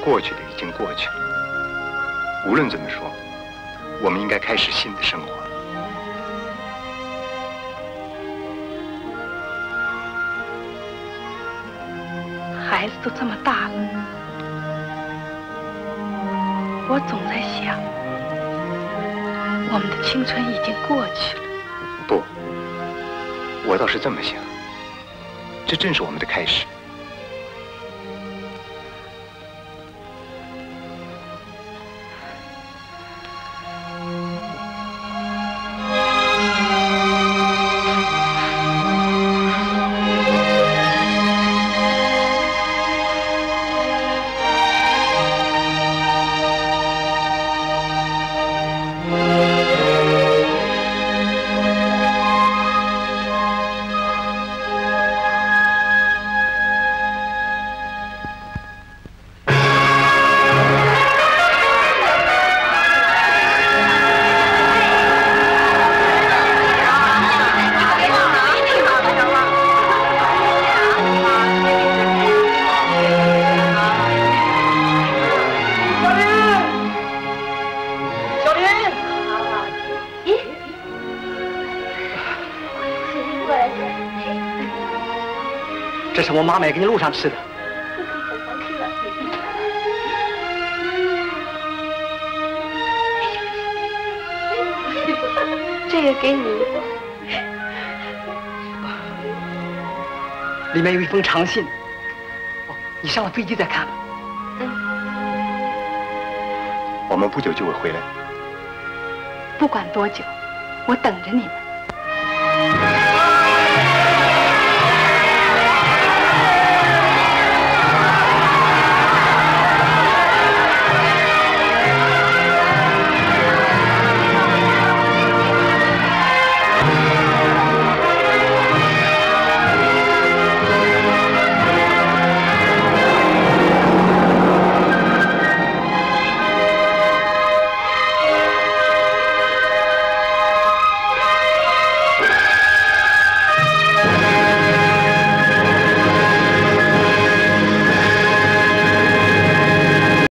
过去的已经过去了。无论怎么说，我们应该开始新的生活。 孩子都这么大了，我总在想，我们的青春已经过去了。 不，我倒是这么想，这正是我们的开始。 我妈买给你路上吃的。 这个给你。 里面有一封长信。哦，你上了飞机再看吧。 我们不久就会回来。 不管多久，我等着你们。